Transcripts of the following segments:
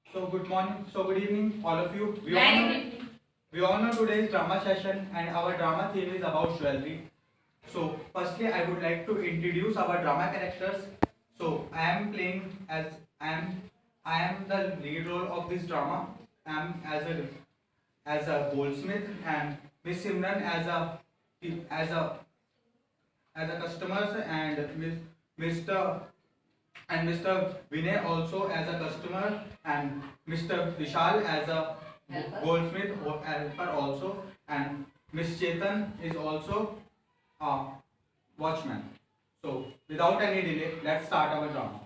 So good morning, so good evening, all of you. Very We all know today's drama session and our drama theme is about jewelry. So firstly, I would like to introduce our drama characters. So I am playing as I am the lead role of this drama. I am as a goldsmith and Miss Simran as a as a customers and Mr. and Mr. Vinay also as a customer and Mr. Vishal as a Helper. goldsmith or helper also and Miss Chetan is also a watchman. So without any delay, let's start our drama.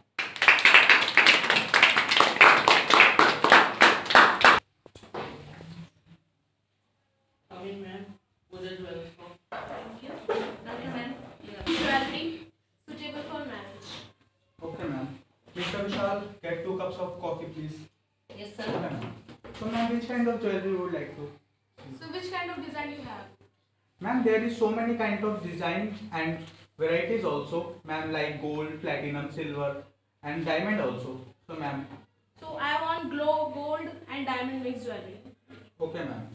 Coming, ma'am. Uday jewelry shop. Thank you. Welcome, ma'am. Jewelry suitable for marriage. Okay, ma'am. Mr. Vishal, get 2 cups of coffee, please. Yes, Okay, sir. ma'am. So, ma'am, which kind of jewelry you would like to? So, which kind of design you have? Ma'am, there is so many kind of design and varieties also, ma'am, like gold, platinum, silver, and diamond also. So, ma'am, So, I want glow gold and diamond mixed jewelry. okay, ma'am.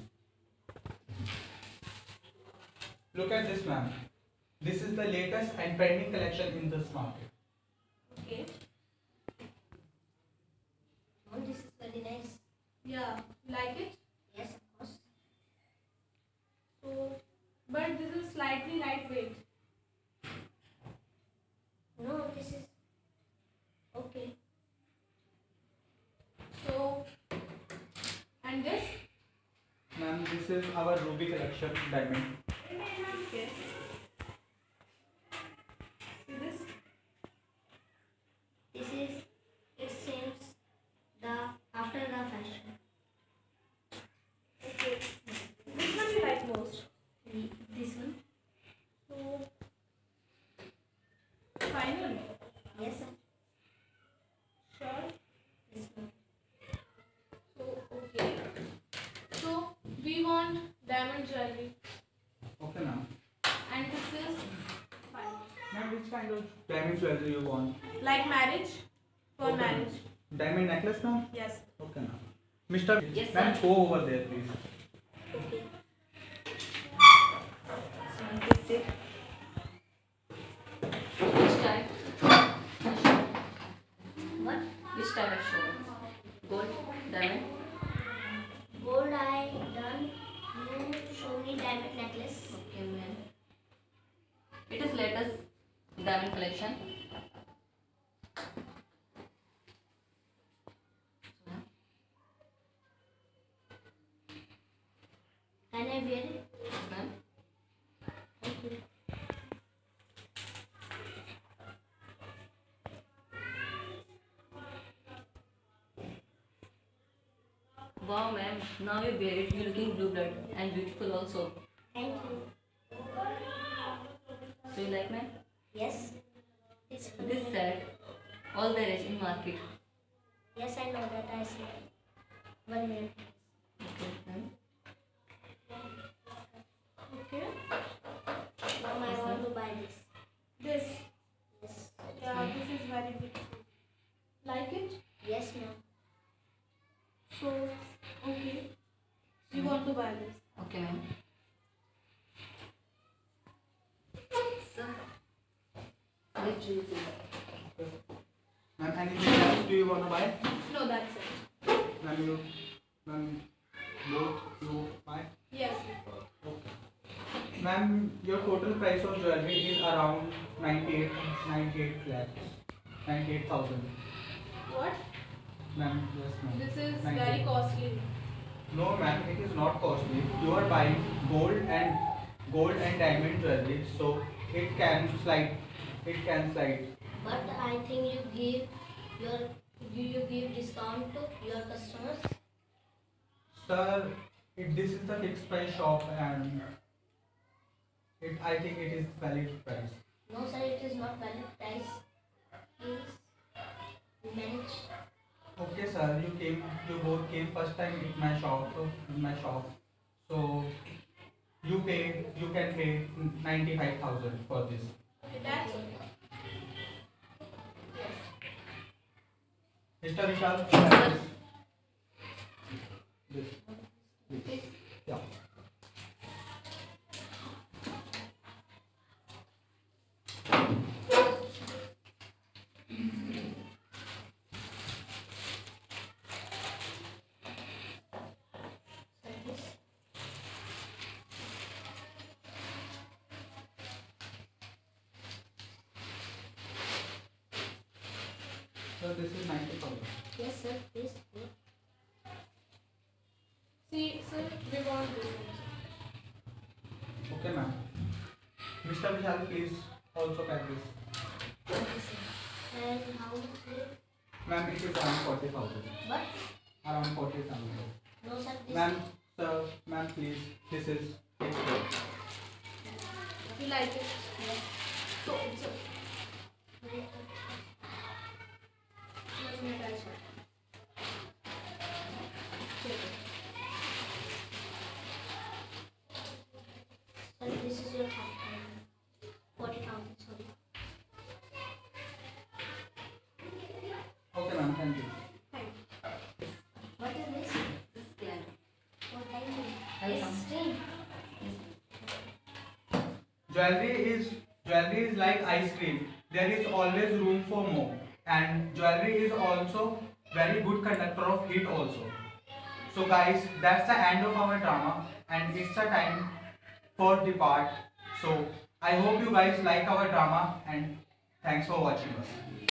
Look at this, ma'am. This is the latest and trending collection in this market. Okay. Oh, this is very nice. Yeah. Like it? Yes, of course. So, but this is slightly lightweight. No, this is okay. So, and this? Ma'am, this is our ruby collection diamond. Okay. See this? This is, it seems the after the fashion. Okay. Which one you like most? This one? So, final. Yes, sir. Sure. This one. So, okay. So, we want diamond jewelry. Okay, ma'am. And this is fine. Ma'am, which kind of diamond jewelry you want? Like marriage? For Okay, marriage. ma'am. Diamond necklace, ma'am? Yes. Okay, ma'am. Mr. Yes, Ma'am, sir. go over there, please. Okay. So, this is Which type? What? Which type of show? Gold, diamond. Gold I done. You show me diamond necklace. Okay, ma'am. It is latest diamond collection. Can I wear it? Yes, ma'am. Okay. Wow, ma'am. Now you wear it. You're looking blue blood and beautiful also. Thank you. So you like, ma'am? Yes. This one. This set, all there is in market. Yes, I know that. I see. 1 minute. Okay, ma'am. okay. Mom, I want to buy this. This. Yes. Yeah, this is very beautiful. Like it? Yes, ma'am. So, okay. You want to buy this? Okay, ma'am. So, which do you think? Ma'am, anything else do you want to buy? No, that's it. Ma'am, you buy? Yes. Okay. Ma'am, your total price of jewelry is around 98 lakhs. 98,000. What? Ma'am, yes, ma'am. This is 98. very costly. No, ma'am, it is not costly. You are buying gold and diamond jewelry, so it can slide. It can slide. But I think you give your you give discount to your customers. Sir, this is the fixed price shop and I think it is valid price. No, sir, it is not valid price. Please manage. Okay, sir, you both came first time in my shop. So you can pay 95,000 for this. Okay, that's it. Yes. Mr. Vishal, This. Please. Yeah. Like this. So this is 90,000. Yes, sir. Please. Yeah. See, sir, we want this one. Okay, ma'am. Mr. Vishal, please also pack this. Okay, sir. And how much is it? Ma'am, it is around 40,000. What? Around 40,000. No, sir. This. Ma'am, sir, ma'am, please. This is it. You like it? Yes. So, it's a Let me try, sir. take it. Sir, this is your 40,000. Sorry. Okay, ma'am, thank you. Thank you. What is this? This is Glen. What time is it? Welcome. It's string. Jewelry is like ice cream. There is always room for more. And jewelry is also very good conductor of heat also. So guys, that's the end of our drama and it's the time for depart. So I hope you guys like our drama and thanks for watching us.